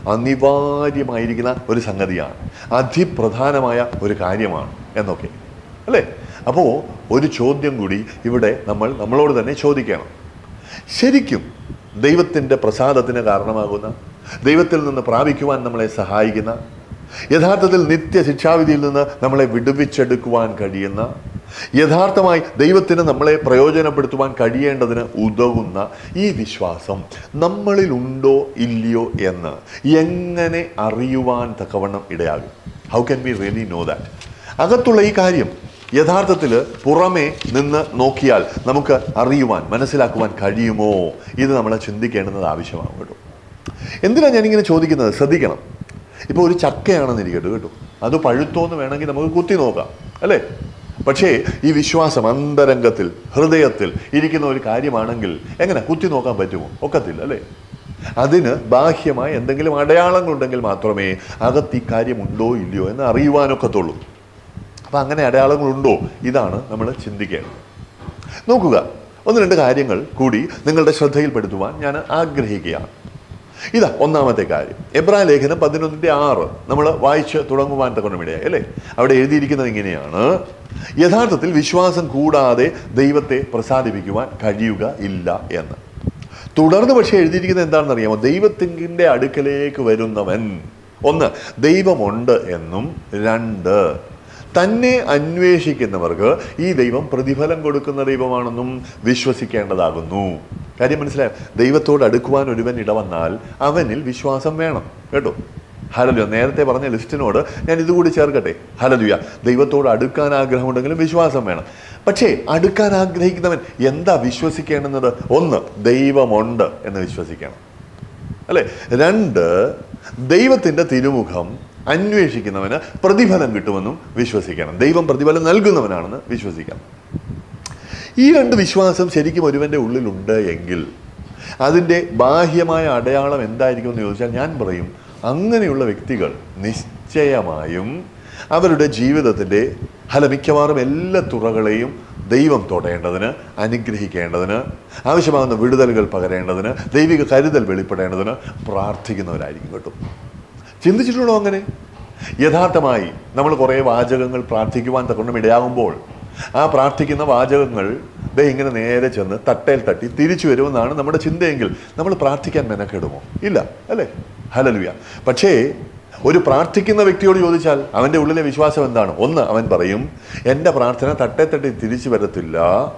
അനിവാര്യമായിരിക്കുന്ന ഒരു സംഗതിയാണ്, അതിപ്രധാനമായ ഒരു കാര്യമാണ് എന്നൊക്കെ അല്ലേ? അപ്പോൾ ഒരു ചോദ്യം കൂടി ഇവിടെ നമ്മളോട് തന്നെ ചോദിക്കണം. ശരിക്കും ദൈവത്തിൻ്റെ പ്രസാദത്തിന് കാരണമാകുന്ന, ദൈവത്തിൽ നിന്ന് പ്രാപിക്കുവാൻ നമ്മളെ സഹായിക്കുന്ന, യഥാർത്ഥത്തിൽ നിത്യശിക്ഷാവിധിയിൽ നിന്ന് നമ്മളെ വിടുവിച്ചെടുക്കുവാൻ കഴിയുന്ന, യഥാർത്ഥമായി ദൈവത്തിന് നമ്മളെ പ്രയോജനപ്പെടുത്തുവാൻ കഴിയേണ്ടതിന് ഉതകുന്ന ഈ വിശ്വാസം നമ്മളിൽ ഉണ്ടോ ഇല്ലയോ എന്ന് എങ്ങനെ അറിയുവാൻ തക്കവണ്ണം ഇടയാകും? How can we really know that? അകത്തുള്ള ഈ കാര്യം യഥാർത്ഥത്തിൽ പുറമേ നിന്ന് നോക്കിയാൽ നമുക്ക് അറിയുവാൻ, മനസ്സിലാക്കുവാൻ കഴിയുമോ? ഇത് നമ്മൾ ചിന്തിക്കേണ്ടുന്നത് ആവശ്യമാണ് കേട്ടോ. എന്തിനാണ് ഞാനിങ്ങനെ ചോദിക്കുന്നത്? ശ്രദ്ധിക്കണം. ഇപ്പോൾ ഒരു ചക്കയാണെന്നിരിക്കട്ടെ കേട്ടോ, അത് പഴുത്തോന്ന് വേണമെങ്കിൽ നമുക്ക് കുത്തി നോക്കാം അല്ലേ? പക്ഷേ ഈ വിശ്വാസം അന്തരംഗത്തിൽ, ഹൃദയത്തിൽ ഇരിക്കുന്ന ഒരു കാര്യമാണെങ്കിൽ എങ്ങനെ കുത്തി നോക്കാൻ പറ്റുമോ? ഒക്കത്തില്ല അല്ലേ? അതിന് ബാഹ്യമായ എന്തെങ്കിലും അടയാളങ്ങളുണ്ടെങ്കിൽ മാത്രമേ അകത്ത് ഈ കാര്യമുണ്ടോ ഇല്ലയോ എന്ന് അറിയുവാനൊക്കത്തുള്ളൂ. അപ്പം അങ്ങനെ അടയാളങ്ങളുണ്ടോ? ഇതാണ് നമ്മൾ ചിന്തിക്കേണ്ടത്. നോക്കുക, 1-2 കാര്യങ്ങൾ കൂടി നിങ്ങളുടെ ശ്രദ്ധയിൽപ്പെടുത്തുവാൻ ഞാൻ ആഗ്രഹിക്കുകയാണ്. ഇതാ ഒന്നാമത്തെ കാര്യം. എബ്രായ ലേഖനം 11:6 നമ്മൾ വായിച്ച് തുടങ്ങുവാൻ തക്കണമിടയായി അല്ലേ? അവിടെ എഴുതിയിരിക്കുന്നത് ഇങ്ങനെയാണ്: യഥാർത്ഥത്തിൽ വിശ്വാസം കൂടാതെ ദൈവത്തെ പ്രസാദിപ്പിക്കുവാൻ കഴിയുക ഇല്ല എന്ന്. തുടർന്ന് പക്ഷേ എഴുതിയിരിക്കുന്നത് എന്താണെന്ന് അറിയാമോ? ദൈവത്തിൻ്റെ അടുക്കലേക്ക് വരുന്നവൻ 1 ദൈവമുണ്ട് എന്നും 2 തന്നെ അന്വേഷിക്കുന്നവർക്ക് ഈ ദൈവം പ്രതിഫലം കൊടുക്കുന്ന ദൈവമാണെന്നും വിശ്വസിക്കേണ്ടതാകുന്നു. കാര്യം മനസ്സിലായോ? ദൈവത്തോട് അടുക്കുവാൻ ഒരുവൻ ഇടവന്നാൽ അവനിൽ വിശ്വാസം വേണം കേട്ടോ. ഹല്ലേലൂയ. നേരത്തെ പറഞ്ഞ ലിസ്റ്റിനോട് ഞാൻ ഇതുകൂടി ചേർക്കട്ടെ. ഹല്ലേലൂയ. ദൈവത്തോട് അടുക്കാൻ ആഗ്രഹമുണ്ടെങ്കിലും വിശ്വാസം വേണം. പക്ഷേ അടുക്കാൻ ആഗ്രഹിക്കുന്നവൻ എന്താ വിശ്വസിക്കേണ്ടുന്നത്? 1 ദൈവമുണ്ട് എന്ന് വിശ്വസിക്കണം അല്ലേ? 2 ദൈവത്തിൻ്റെ തിരുമുഖം അന്വേഷിക്കുന്നവന് പ്രതിഫലം കിട്ടുമെന്നും വിശ്വസിക്കണം. ദൈവം പ്രതിഫലം നൽകുന്നവനാണെന്ന് വിശ്വസിക്കണം. ഈ 2 വിശ്വാസം ശരിക്കും ഒരുവൻ്റെ ഉള്ളിലുണ്ട് എങ്കിൽ അതിൻ്റെ ബാഹ്യമായ അടയാളം എന്തായിരിക്കും എന്ന് ചോദിച്ചാൽ ഞാൻ പറയും, അങ്ങനെയുള്ള വ്യക്തികൾ നിശ്ചയമായും അവരുടെ ജീവിതത്തിൻ്റെ മിക്കവാറും എല്ലാ തുറകളെയും ദൈവം തൊടേണ്ടതിന്, അനുഗ്രഹിക്കേണ്ടതിന്, ആവശ്യമാകുന്ന വിടുതലുകൾ പകരേണ്ടതിന്, ദൈവിക കരുതൽ വെളിപ്പെടേണ്ടതിന് പ്രാർത്ഥിക്കുന്നവരായിരിക്കും കേട്ടോ. ചിന്തിച്ചിട്ടുണ്ടോ അങ്ങനെ? യഥാർത്ഥമായി നമ്മൾ കുറേ വാചകങ്ങൾ പ്രാർത്ഥിക്കുവാൻ തക്കൊണ്ട് ഇടയാകുമ്പോൾ ആ പ്രാർത്ഥിക്കുന്ന വാചകങ്ങൾ ഇങ്ങനെ നേരെ ചെന്ന് തട്ടയിൽ തട്ടി തിരിച്ചു വരുമെന്നാണ് നമ്മുടെ ചിന്തയെങ്കിൽ നമ്മൾ പ്രാർത്ഥിക്കാൻ മെനക്കെടുമോ? ഇല്ല, അല്ലേ? ഹല്ലേലൂയ. പക്ഷേ ഒരു പ്രാർത്ഥിക്കുന്ന വ്യക്തിയോട് ചോദിച്ചാൽ അവൻ്റെ ഉള്ളിലെ വിശ്വാസം എന്താണ്? ഒന്ന്, അവൻ പറയും, എൻ്റെ പ്രാർത്ഥന തട്ടേ തട്ടി തിരിച്ചു വരത്തില്ല,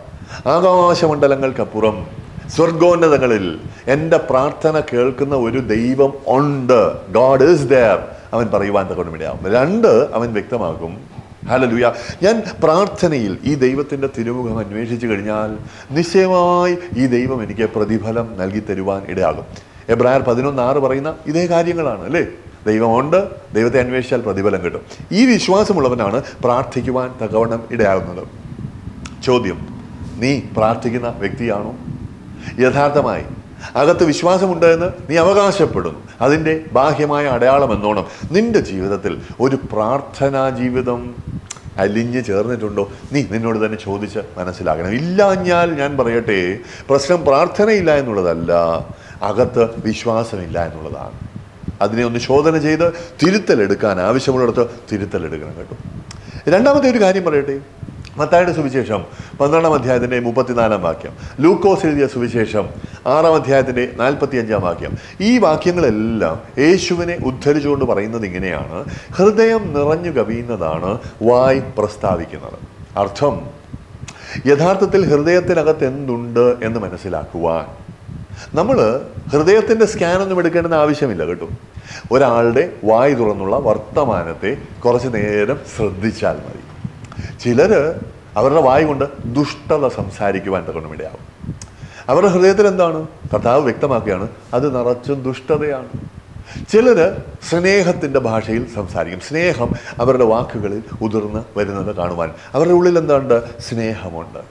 ആകാശമണ്ഡലങ്ങൾക്കപ്പുറം സ്വർഗോന്നതങ്ങളിൽ എൻ്റെ പ്രാർത്ഥന കേൾക്കുന്ന ഒരു ദൈവം ഉണ്ട്, ഗോഡ് ഈസ് ദെയർ, അവൻ പറയുവാൻ തക്കവണ്ണമിടയാവും. രണ്ട്, അവൻ വ്യക്തമാക്കും, ഹല്ലേലൂയ, ഞാൻ പ്രാർത്ഥനയിൽ ഈ ദൈവത്തിൻ്റെ തിരുമുഖം അന്വേഷിച്ചു കഴിഞ്ഞാൽ നിശ്ചയമായി ഈ ദൈവം എനിക്ക് പ്രതിഫലം നൽകി തരുവാൻ ഇടയാകും. എബ്രായർ 11:6 പറയുന്ന ഇതേ കാര്യങ്ങളാണ്, അല്ലേ? ദൈവമുണ്ട്, ദൈവത്തെ അന്വേഷിച്ചാൽ പ്രതിഫലം കിട്ടും. ഈ വിശ്വാസമുള്ളവനാണ് പ്രാർത്ഥിക്കുവാൻ തക്കവണ്ണം ഇടയാകുന്നത്. ചോദ്യം, നീ പ്രാർത്ഥിക്കുന്ന വ്യക്തിയാണോ? യഥാർത്ഥമായി അകത്ത് വിശ്വാസമുണ്ട് എന്ന് നീ അവകാശപ്പെടുന്നു. അതിൻ്റെ ബാഹ്യമായ അടയാളം എന്നോണം നിന്റെ ജീവിതത്തിൽ ഒരു പ്രാർത്ഥനാ ജീവിതം അലിഞ്ഞ് ചേർന്നിട്ടുണ്ടോ? നീ നിന്നോട് തന്നെ ചോദിച്ച് മനസ്സിലാക്കണം. ഇല്ലാഞ്ഞാൽ ഞാൻ പറയട്ടെ, പ്രശ്നം പ്രാർത്ഥനയില്ല എന്നുള്ളതല്ല, അകത്ത് വിശ്വാസമില്ല എന്നുള്ളതാണ്. അതിനെ ഒന്ന് ശോധന ചെയ്ത് തിരുത്തലെടുക്കാൻ ആവശ്യമുള്ളിടത്ത് തിരുത്തലെടുക്കണം കേട്ടോ. രണ്ടാമത്തെ ഒരു കാര്യം പറയട്ടെ. മത്തായിയുടെ സുവിശേഷം 12-ാം അധ്യായത്തിൻ്റെ 34-ാം വാക്യം, ലൂക്കോസ് എഴുതിയ സുവിശേഷം 6-ാം അധ്യായത്തിൻ്റെ 45-ാം വാക്യം, ഈ വാക്യങ്ങളെല്ലാം യേശുവിനെ ഉദ്ധരിച്ചുകൊണ്ട് പറയുന്നത് ഇങ്ങനെയാണ്: ഹൃദയം നിറഞ്ഞു കവിയുന്നതാണ് വായ് പ്രസ്താവിക്കുന്നത്. അർത്ഥം, യഥാർത്ഥത്തിൽ ഹൃദയത്തിനകത്ത് എന്തുണ്ട് എന്ന് മനസ്സിലാക്കുവാൻ നമ്മൾ ഹൃദയത്തിൻ്റെ സ്കാനൊന്നും എടുക്കേണ്ടെന്ന് ആവശ്യമില്ല കേട്ടോ. ഒരാളുടെ വായ് തുറന്നുള്ള വർത്തമാനത്തെ കുറച്ച് നേരം ശ്രദ്ധിച്ചാൽ മതി. ചിലർ അവരുടെ വായ് കൊണ്ട് ദുഷ്ടത സംസാരിക്കുവാൻ തക്കവണ്ണമിടയാവും. അവരുടെ ഹൃദയത്തിൽ എന്താണ്? കർത്താവ് വ്യക്തമാക്കുകയാണ്, അത് നിറച്ചും ദുഷ്ടതയാണ്. ചിലർ സ്നേഹത്തിൻ്റെ ഭാഷയിൽ സംസാരിക്കും. സ്നേഹം അവരുടെ വാക്കുകളിൽ ഉതിർന്ന് വരുന്നത് കാണുവാൻ അവരുടെ ഉള്ളിൽ എന്തുണ്ട്? സ്നേഹമുണ്ട്.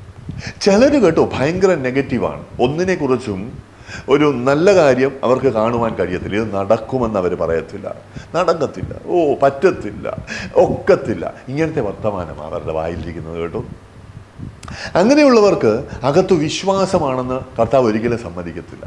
ചിലർ കേട്ടോ ഭയങ്കര നെഗറ്റീവാണ്. ഒന്നിനെക്കുറിച്ചും ഒരു നല്ല കാര്യം അവർക്ക് കാണുവാൻ കഴിയത്തില്ല. ഇത് നടക്കുമെന്ന് അവർ പറയത്തില്ല, നടക്കത്തില്ല, ഓ പറ്റത്തില്ല, ഒക്കത്തില്ല, ഇങ്ങനത്തെ വർത്തമാനമാണ് അവരുടെ വായിലിരിക്കുന്നത് കേട്ടോ. അങ്ങനെയുള്ളവർക്ക് അകത്തു വിശ്വാസമാണെന്ന് കർത്താവ് ഒരിക്കലും സമ്മതിക്കത്തില്ല.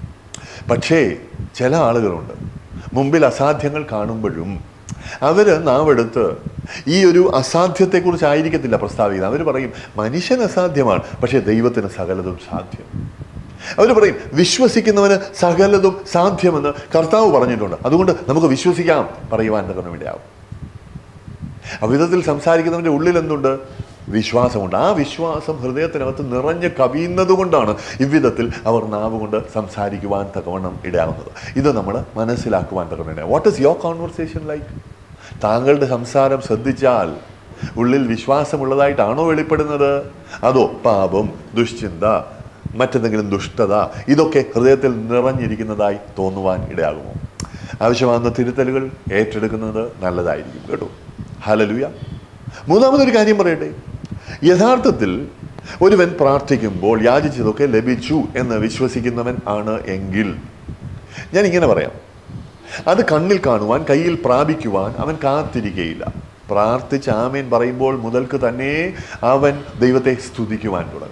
പക്ഷേ ചില ആളുകളുണ്ട്, മുമ്പിൽ അസാധ്യങ്ങൾ കാണുമ്പോഴും അവർ നാവെടുത്ത് ഈ ഒരു അസാധ്യത്തെക്കുറിച്ചായിരിക്കത്തില്ല പ്രസ്താവിക്കുന്നത്. അവർ പറയും, മനുഷ്യന് അസാധ്യമാണ്, പക്ഷേ ദൈവത്തിന് സകലതും സാധ്യം. അവർ പറയും, വിശ്വസിക്കുന്നവന് സകലതും സാധ്യമെന്ന് കർത്താവ് പറഞ്ഞിട്ടുണ്ട്, അതുകൊണ്ട് നമുക്ക് വിശ്വസിക്കാം പറയുവാൻ തക്കവണ്ണമിടയാവും. അവിധത്തിൽ സംസാരിക്കുന്നവൻ്റെ ഉള്ളിൽ എന്തുണ്ട്? വിശ്വാസമുണ്ട്. ആ വിശ്വാസം ഹൃദയത്തിനകത്ത് നിറഞ്ഞ് കവിയുന്നത് കൊണ്ടാണ് ഇவ்விധത്തിൽ അവർ നാവ് കൊണ്ട് സംസാരിക്കുവാൻ തക്കവണ്ണം ഇടയാകുന്നത്. ഇത് നമ്മൾ മനസ്സിലാക്കുവാൻ തക്കവണ്ണം. What is your conversation like? താങ്കളുടെ സംസാരം ശ്രദ്ധിച്ചാൽ ഉള്ളിൽ വിശ്വാസമുള്ളതായിട്ടാണോ വെളിപ്പെടുന്നത്? അതോ പാപം, ദുശ്ചിന്ത, മറ്റെന്തെങ്കിലും ദുഷ്ടത, ഇതൊക്കെ ഹൃദയത്തിൽ നിറഞ്ഞിരിക്കുന്നതായി തോന്നുവാൻ ഇടയാകുമോ? ആവശ്യമാകുന്ന തിരുത്തലുകൾ ഏറ്റെടുക്കുന്നത് നല്ലതായിരിക്കും കേട്ടോ. ഹല്ലേലൂയ. മൂന്നാമതൊരു കാര്യം പറയട്ടെ. യഥാർത്ഥത്തിൽ ഒരുവൻ പ്രാർത്ഥിക്കുമ്പോൾ യാചിച്ചതൊക്കെ ലഭിച്ചു എന്ന് വിശ്വസിക്കുന്നവൻ ആണ് എങ്കിൽ, ഞാൻ ഇങ്ങനെ പറയാം, അത് കണ്ണിൽ കാണുവാൻ, കയ്യിൽ പ്രാപിക്കുവാൻ അവൻ കാത്തിരിക്കുകയില്ല. പ്രാർത്ഥിച്ച് ആമേൻ പറയുമ്പോൾ മുതൽക്ക് തന്നെ അവൻ ദൈവത്തെ സ്തുതിക്കുവാൻ തുടങ്ങും.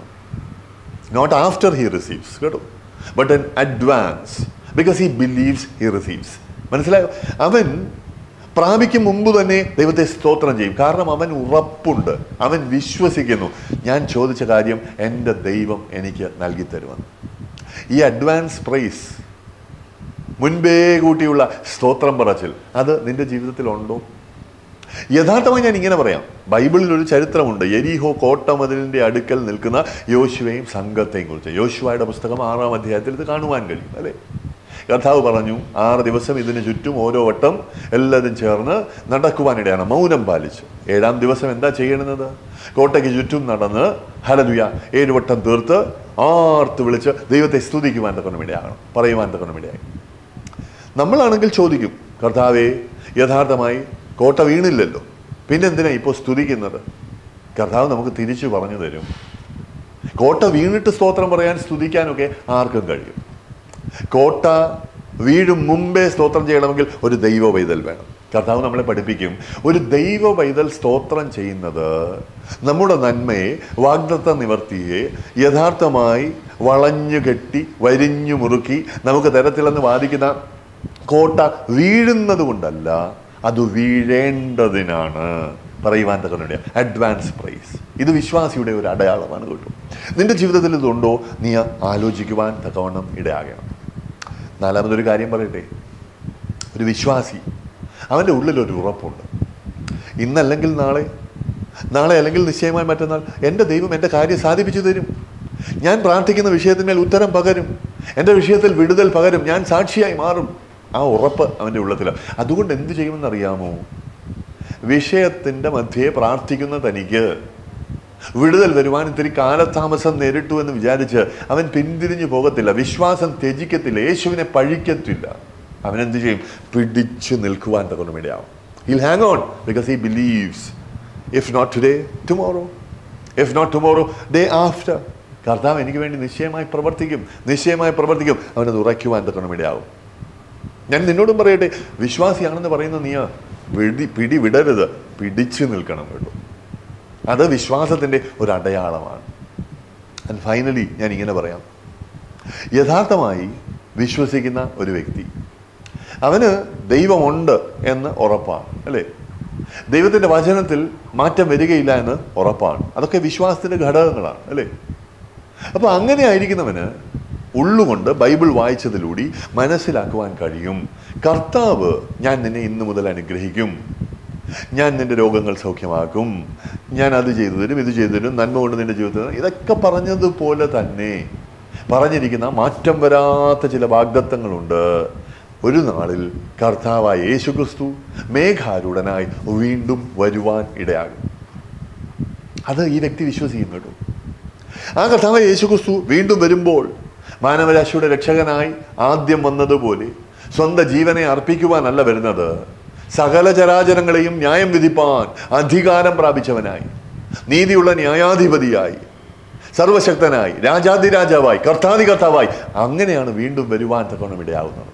Not after he receives, കേട്ടോ, but in advance, because he believes he receives. മനസ്സിലായോ? അവൻ പ്രാപിക്കും മുമ്പ് തന്നെ ദൈവത്തെ സ്തോത്രം ചെയ്യും. കാരണം അവൻ ഉറപ്പുണ്ട്, അവൻ വിശ്വസിക്കുന്നു, ഞാൻ ചോദിച്ച കാര്യം എൻ്റെ ദൈവം എനിക്ക് നൽകി തരുമെന്ന്. ഈ അഡ്വാൻസ് പ്രൈസ്, മുൻപേ കൂട്ടിയുള്ള സ്തോത്രം പറച്ചിൽ, അത് നിന്റെ ജീവിതത്തിലുണ്ടോ? യഥാർത്ഥമായി ഞാൻ ഇങ്ങനെ പറയാം, ബൈബിളിൽ ഒരു ചരിത്രമുണ്ട്. യെരിഹോ കോട്ടമതിലിൻ്റെ അടുക്കൽ നിൽക്കുന്ന യോശുവയും സംഘത്തെയും കുറിച്ച്. യോശുവയുടെ പുസ്തകം 6-ാം അധ്യായത്തിൽ ഇത് കാണുവാൻ കഴിയും, അല്ലേ? കർത്താവ് പറഞ്ഞു, 6 ദിവസം ഇതിന് ചുറ്റും ഓരോ വട്ടം എല്ലാവരും ചേർന്ന് നടക്കുവാനിടയാണ്. മൗനം പാലിച്ചു. 7-ാം ദിവസം എന്താ ചെയ്യണമെന്നത്? കോട്ടയ്ക്ക് ചുറ്റും നടന്ന് ഹല്ലേലൂയ 7 വട്ടം തീർത്ത് ആർത്ത് വിളിച്ച് ദൈവത്തെ സ്തുതിക്കുവാൻ തക്കവണ്ണമിടയാകണം, പറയുവാൻ തക്കവണ്ണമിടയായി. നമ്മളാണെങ്കിൽ ചോദിക്കും, കർത്താവേ, യഥാർത്ഥമായി കോട്ട വീണില്ലല്ലോ, പിന്നെന്തിനാ ഇപ്പോൾ സ്തുതിക്കുന്നത്? കർത്താവ് നമുക്ക് തിരിച്ചു പറഞ്ഞു തരും. കോട്ട വീണിട്ട് സ്തോത്രം പറയാൻ, സ്തുതിക്കാനൊക്കെ ആർക്കും കഴിയും. കോട്ട വീഴും മുമ്പേ സ്തോത്രം ചെയ്യണമെങ്കിൽ ഒരു ദൈവ പൈതൽ വേണം. കർത്താവ് നമ്മളെ പഠിപ്പിക്കും, ഒരു ദൈവ പൈതൽ സ്തോത്രം ചെയ്യുന്നത് നമ്മുടെ നന്മയെ, വാഗ്ദത്ത നിവർത്തിയെ യഥാർത്ഥമായി വളഞ്ഞു കെട്ടി വരിഞ്ഞു മുറുക്കി നമുക്ക് തരത്തിലെന്ന് വാദിക്കുന്ന കോട്ട വീഴുന്നത് കൊണ്ടല്ല, അത് വീഴേണ്ടതിനാണ്. പറയുവാൻ തക്കവണ്ണം അഡ്വാൻസ് പ്രൈസ്. ഇത് വിശ്വാസിയുടെ ഒരു അടയാളമാണ് കേട്ടോ. നിന്റെ ജീവിതത്തിൽ ഇതുണ്ടോ നീ ആലോചിക്കുവാൻ തക്കവണ്ണം ഇടയാകണം. നാലാമതൊരു കാര്യം പറയട്ടെ. ഒരു വിശ്വാസി അവൻ്റെ ഉള്ളിലൊരു ഉറപ്പുണ്ട്. ഇന്നല്ലെങ്കിൽ നാളെ, നാളെ അല്ലെങ്കിൽ നിശ്ചയമായി മറ്റന്നാൾ എൻ്റെ ദൈവം എൻ്റെ കാര്യം സാധിപ്പിച്ചു തരും. ഞാൻ പ്രാർത്ഥിക്കുന്ന വിഷയത്തിന്മേൽ ഉത്തരം പകരും, എൻ്റെ വിഷയത്തിൽ വിടുതൽ പകരും, ഞാൻ സാക്ഷിയായി മാറും. ആ ഉറപ്പ് അവൻ്റെ ഉള്ളത്തിലാണ്. അതുകൊണ്ട് എന്ത് ചെയ്യുമെന്നറിയാമോ? വിഷയത്തിൻ്റെ മധ്യേ പ്രാർത്ഥിക്കുന്ന തനിക്ക് വിടുതൽ വരുവാൻ ഇത്തിരി കാലതാമസം നേരിട്ടു എന്ന് വിചാരിച്ച് അവൻ പിന്തിരിഞ്ഞു പോകത്തില്ല, വിശ്വാസം ത്യജിക്കത്തില്ല, യേശുവിനെ പഴിക്കത്തില്ല. അവനെന്ത് ചെയ്യും? പിടിച്ചു നിൽക്കുവാൻ തക്കവണ്ണം ഇടയാവും. He'll hang on because he believes. If not today, tomorrow. If not tomorrow, day after. കർത്താവ് എനിക്ക് വേണ്ടി നിശ്ചയമായി പ്രവർത്തിക്കും, നിശ്ചയമായി പ്രവർത്തിക്കും. അവനത് ഉറയ്ക്കുവാൻ തക്കവണ്ണം ഇടയാവും. ഞാൻ നിന്നോടും പറയട്ടെ, വിശ്വാസിയാണെന്ന് പറയുന്ന നീ പിടി വിടരുത്, പിടിച്ചു നിൽക്കണം കേട്ടോ. അത് വിശ്വാസത്തിൻ്റെ ഒരു അടയാളമാണ്. ആൻഡ് ഫൈനലി ഞാൻ ഇങ്ങനെ പറയാം, യഥാർത്ഥമായി വിശ്വസിക്കുന്ന ഒരു വ്യക്തി അവന് ദൈവമുണ്ട് എന്ന് ഉറപ്പാണ്, അല്ലേ? ദൈവത്തിൻ്റെ വചനത്തിൽ മാറ്റം വരികയില്ല എന്ന് ഉറപ്പാണ്. അതൊക്കെ വിശ്വാസത്തിൻ്റെ ഘടകങ്ങളാണ്, അല്ലേ? അപ്പോൾ അങ്ങനെ ആയിരിക്കുന്നവന് ഉള്ളുകൊണ്ട് ബൈബിൾ വായിച്ചതിലൂടെ മനസ്സിലാക്കുവാൻ കഴിയും, കർത്താവ് ഞാൻ നിന്നെ ഇന്നു മുതൽ അനുഗ്രഹിക്കും, ഞാൻ നിന്റെ രോഗങ്ങൾ സൗഖ്യമാക്കും, ഞാൻ അത് ചെയ്തു തരും, ഇത് ചെയ്തു തരും, നന്മ കൊണ്ട് നിന്റെ ജീവിതത്തിൽ. ഇതൊക്കെ പറഞ്ഞതുപോലെ തന്നെ പറഞ്ഞിരിക്കുന്ന മാറ്റം വരാത്ത ചില വാഗ്ദത്തങ്ങളുണ്ട്. ഒരു നാളിൽ കർത്താവായ യേശുക്രിസ്തു മേഘാരൂഢനായി വീണ്ടും വരുവാൻ ഇടയാകും. അത് ഈ വ്യക്തി വിശ്വസിക്കും കേട്ടോ. ആ കർത്താവായ യേശുക്രിസ്തു വീണ്ടും വരുമ്പോൾ മാനവരാശിയുടെ രക്ഷകനായി ആദ്യം വന്നതുപോലെ സ്വന്തം ജീവനെ അർപ്പിക്കുവാനല്ല വരുന്നത്, സകല ചരാചരങ്ങളെയും ന്യായം വിധിപ്പാൻ അധികാരം പ്രാപിച്ചവനായി, നീതിയുള്ള ന്യായാധിപതിയായി, സർവശക്തനായി, രാജാതിരാജാവായി, കർത്താതികർത്താവായി, അങ്ങനെയാണ് വീണ്ടും വരുവാൻ തക്കവണ്ണം ഇടയാവുന്നത്.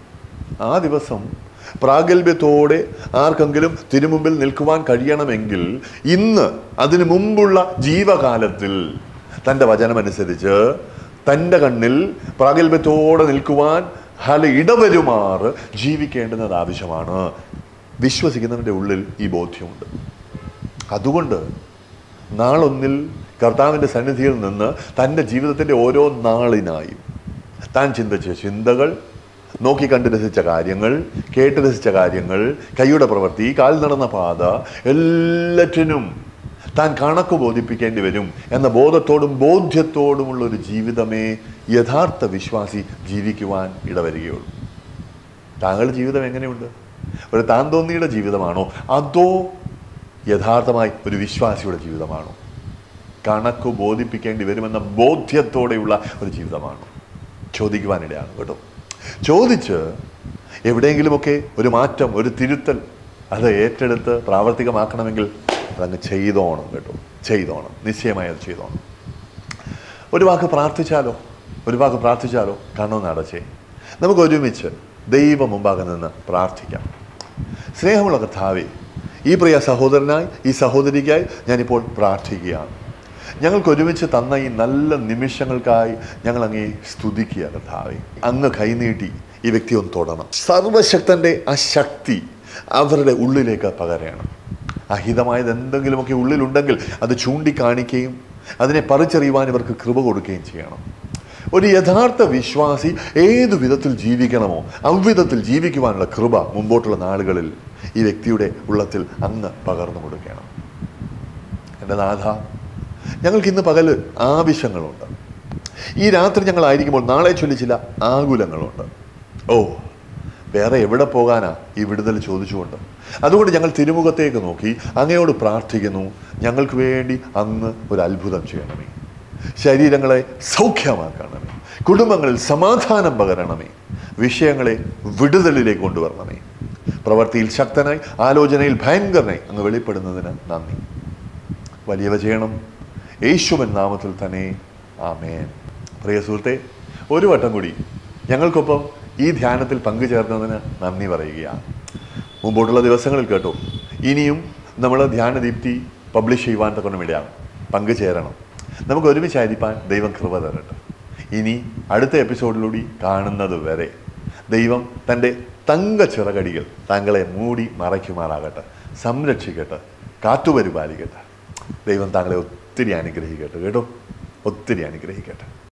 ആ ദിവസം പ്രാഗൽഭ്യത്തോടെ ആർക്കെങ്കിലും തിരുമുമ്പിൽ നിൽക്കുവാൻ കഴിയണമെങ്കിൽ ഇന്ന് അതിനു മുമ്പുള്ള ജീവകാലത്തിൽ തൻ്റെ വചനമനുസരിച്ച് തൻ്റെ കണ്ണിൽ പ്രാഗൽഭ്യത്തോടെ നിൽക്കുവാൻ ഇടവരുമാറ് ജീവിക്കേണ്ടുന്നത് ആവശ്യമാണ്. വിശ്വസിക്കുന്നവൻ്റെ ഉള്ളിൽ ഈ ബോധ്യമുണ്ട്. അതുകൊണ്ട് നാളൊന്നിൽ കർത്താവിൻ്റെ സന്നിധിയിൽ നിന്ന് തൻ്റെ ജീവിതത്തിൻ്റെ ഓരോ നാളിനായും താൻ ചിന്തിച്ച ചിന്തകൾ, നോക്കിക്കണ്ട് രസിച്ച കാര്യങ്ങൾ, കേട്ട് രസിച്ച കാര്യങ്ങൾ, കൈയുടെ പ്രവൃത്തി, കാൽ നടന്ന പാത, എല്ലാറ്റിനും താൻ കണക്ക് ബോധിപ്പിക്കേണ്ടി വരും എന്ന ബോധത്തോടും ബോധ്യത്തോടുമുള്ളൊരു ജീവിതമേ യഥാർത്ഥ വിശ്വാസി ജീവിക്കുവാൻ ഇടവരികയുള്ളൂ. താങ്കളുടെ ജീവിതം എങ്ങനെയുണ്ട്? ഒരു താൻ തോന്നിയുടെ ജീവിതമാണോ, അതോ യഥാർത്ഥമായി ഒരു വിശ്വാസിയുടെ ജീവിതമാണോ? കണക്ക് ബോധിപ്പിക്കേണ്ടി വരുമെന്ന ബോധ്യത്തോടെയുള്ള ഒരു ജീവിതമാണോ? ചോദിക്കുവാനിടയാണ് കേട്ടോ. ചോദിച്ച് എവിടെയെങ്കിലുമൊക്കെ ഒരു മാറ്റം, ഒരു തിരുത്തൽ അത് ഏറ്റെടുത്ത് പ്രാവർത്തികമാക്കണമെങ്കിൽ അതങ്ങ് ചെയ്തോണം കേട്ടോ, ചെയ്തോണം, നിശ്ചയമായി അത് ചെയ്തോണം. ഒരു വാക്ക് പ്രാർത്ഥിച്ചാലോ കണ്ണൊന്ന് അടച്ചേ, നമുക്ക് ഒരുമിച്ച് ദൈവം മുമ്പാകെ നിന്ന് പ്രാർത്ഥിക്കാം. സ്നേഹമുള്ള കർത്താവേ, ഈ പ്രിയ സഹോദരനായി, ഈ സഹോദരിക്കായി ഞാനിപ്പോൾ പ്രാർത്ഥിക്കുകയാണ്. ഞങ്ങൾക്ക് ഒരുമിച്ച് തന്ന ഈ നല്ല നിമിഷങ്ങൾക്കായി ഞങ്ങൾ അങ്ങേ സ്തുതിക്കുക കർത്താവേ. അങ്ങ് കൈനീട്ടി ഈ വ്യക്തി ഒന്ന് തൊടണം. സർവശക്തൻ്റെ ആ ശക്തി അവരുടെ ഉള്ളിലേക്ക് പകരണം. അഹിതമായത് എന്തെങ്കിലുമൊക്കെ ഉള്ളിലുണ്ടെങ്കിൽ അത് ചൂണ്ടിക്കാണിക്കുകയും അതിനെ പറിച്ചറിയുവാൻ ഇവർക്ക് കൃപ കൊടുക്കുകയും ചെയ്യണം. ഒരു യഥാർത്ഥ വിശ്വാസി ഏതു വിധത്തിൽ ജീവിക്കണമോ അவ்விധത്തിൽ ജീവിക്കുവാനുള്ള കൃപ മുമ്പോട്ടുള്ള നാളുകളിൽ ഈ വ്യക്തിയുടെ ഉള്ളത്തിൽ അങ്ങ് പകർന്നു കൊടുക്കണം. എൻ്റെ നാഥ, ഞങ്ങൾക്കിന്ന് പകല് ആവശ്യങ്ങളുണ്ട്. ഈ രാത്രി ഞങ്ങളായിരിക്കുമ്പോൾ നാളെ ചൊല്ലി ചില ആകുലങ്ങളുണ്ട്. വേറെ എവിടെ പോകാനാ ഈ വിടുതൽ ചോദിച്ചുകൊണ്ട്? അതുകൊണ്ട് ഞങ്ങൾ തിരുമുഖത്തേക്ക് നോക്കി അങ്ങയോട് പ്രാർത്ഥിക്കുന്നു, ഞങ്ങൾക്ക് വേണ്ടി അങ്ങ് ഒരു അത്ഭുതം ചെയ്യണമേ. ശരീരങ്ങളെ സൗഖ്യമാക്കണമേ, കുടുംബങ്ങളിൽ സമാധാനം പകരണമേ, വിഷയങ്ങളെ വിടുതലിലേക്ക് കൊണ്ടുവരണമേ. പ്രവൃത്തിയിൽ ശക്തനായി, ആലോചനയിൽ ഭയങ്കരനായി അങ്ങ് വെളിപ്പെടുന്നതിന് നന്ദി. വലിയവ ചെയ്യണം, യേശുവിൻ നാമത്തിൽ തന്നെ, ആമേൻ. പ്രിയ സുഹൃത്തെ, ഒരു വട്ടം കൂടി ഞങ്ങൾക്കൊപ്പം ഈ ധ്യാനത്തിൽ പങ്കുചേർന്നതിന് നന്ദി പറയുകയാണ്. മുമ്പോട്ടുള്ള ദിവസങ്ങളിൽ കേട്ടോ, ഇനിയും നമ്മൾ ധ്യാനദീപ്തി പബ്ലിഷ് ചെയ്യുവാൻ തക്കണം ഇടയാണ്. പങ്കുചേരണം. നമുക്ക് ഒരുമിച്ചായിരിക്കാൻ ദൈവം കൃപ തരട്ടെ. ഇനി അടുത്ത എപ്പിസോഡിലൂടെ കാണുന്നത് വരെ ദൈവം തൻ്റെ തങ്ക ചിറകടികൾ താങ്കളെ മൂടി മറയ്ക്കുമാറാകട്ടെ, സംരക്ഷിക്കട്ടെ. കാത്തുപരിപാലിക്കട്ടെ. ദൈവം താങ്കളെ ഒത്തിരി അനുഗ്രഹിക്കട്ടെ കേട്ടോ, ഒത്തിരി അനുഗ്രഹിക്കട്ടെ.